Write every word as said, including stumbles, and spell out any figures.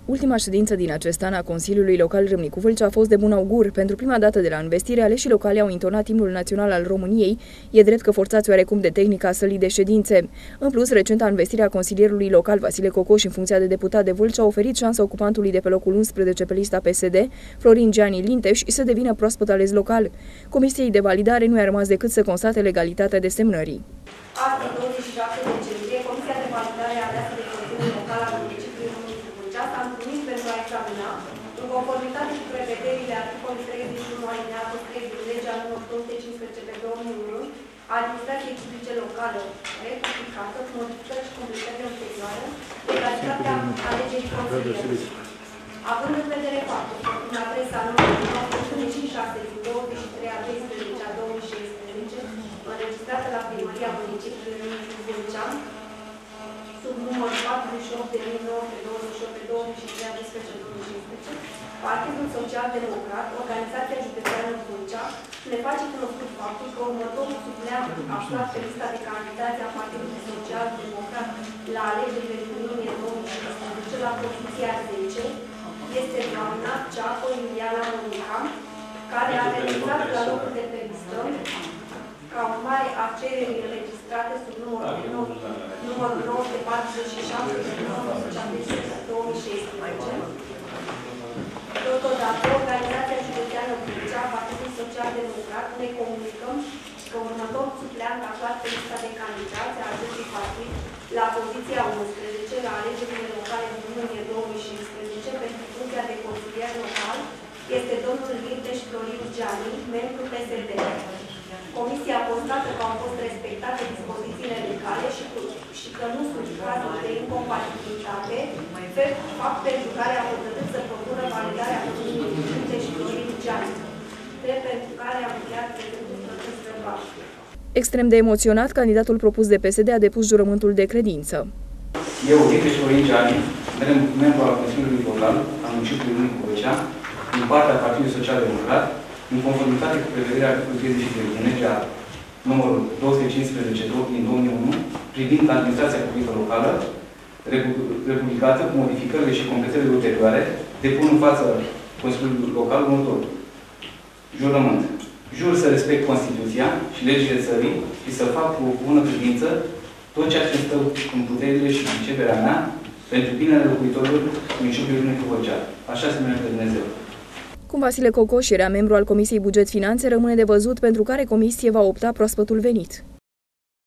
Ultima ședință din acest an a Consiliului Local Râmnicu Vâlcea a fost de bun augur. Pentru prima dată de la investire, aleșii locali au intonat imnul național al României. E drept că forțați oarecum de tehnica sălii de ședințe. În plus, recenta investire a consilierului local Vasile Cocoș în funcția de deputat de Vâlcea a oferit șansa ocupantului de pe locul unsprezece pe lista P S D, Florin Giani Linteș, să devină proaspăt ales local. Comisiei de validare nu i-a rămas decât să constate legalitatea desemnării. Astăzi, douăzeci și șapte decembrie, Comisia de validare aleasă de Consiliul Local al municipiului Râmnicu Vâlcea s-a întâlnit pentru a examina, în conformitate cu prevederile articolului treizeci și unu alineatul trei din legea numărul două sute cincisprezece pe două mii unu, a administrației publice locale, rectificată cu modificări și completări ulterioare, legalitatea alegerii consilierului. Având în vedere faptul că în adresa numărului nouă sute cincizeci și șase din douăzeci și trei a doisprezece a două mii șaisprezece, înregistrată la Primăria Municipiului Râmnicu Vâlcea, sub numărul patruzeci și opt din nouă sute douăzeci și opt pe două mii trei a doisprezece două mii cincisprezece, Partidul Social Democrat, Organizația Județeană Vâlcea, ne face cunoscut faptul că următorul supleant aflat pe lista de candidați a Partidului Social Democrat la alegerile din iunie două mii șaisprezece la poziția zece este doamna Ceaco Iuliana Monica, care a renunțat la locul de pe listă ca urmare a cererii înregistrate sub numărul, numărul nouă sute patruzeci și șapte din două mii șaisprezece. Totodată, Organizația Județeană Vâlcea, Partidul Social Democrat, ne comunicăm că următorul supleant aflat pe lista de candidați a acestui partid la poziția unsprezece la alegerile locale din iunie două mii șaisprezece pentru funcția de consilier local este domnul Linteș Florin Giani, membru P S D. Comisia constată că au fost respectate dispozițiile legale și, și că nu sunt cazuri de incompatibilitate, fapt pentru care a hotărât să propună validarea domnului Linteș Florin Giani, drept pentru care am încheiat prezentul proces verbal. Extrem de emoționat, candidatul propus de P S D a depus jurământul de credință. Eu, Linteș Florin Giani, membru al Consiliului Local al municipiului Râmnicu Vâlcea, din partea Partidului Social Democrat, în conformitate cu prevederea articolului treizeci și trei din legea numărul două sute cincisprezece din două mii unu, privind administrația publică locală, republicată, cu modificările și completările ulterioare, depun în fața Consiliului Local următorul jurământ. Jur să respect Constituția și legile țării și să fac cu bună credință tot ceea ce stă în puterile și începerea mea pentru binele locuitorilor municipiului Râmnicu Vâlcea. Așa se numește Dumnezeu. Cum Vasile Cocoș era membru al Comisiei Buget Finanțe, rămâne de văzut pentru care comisie va opta proaspătul venit.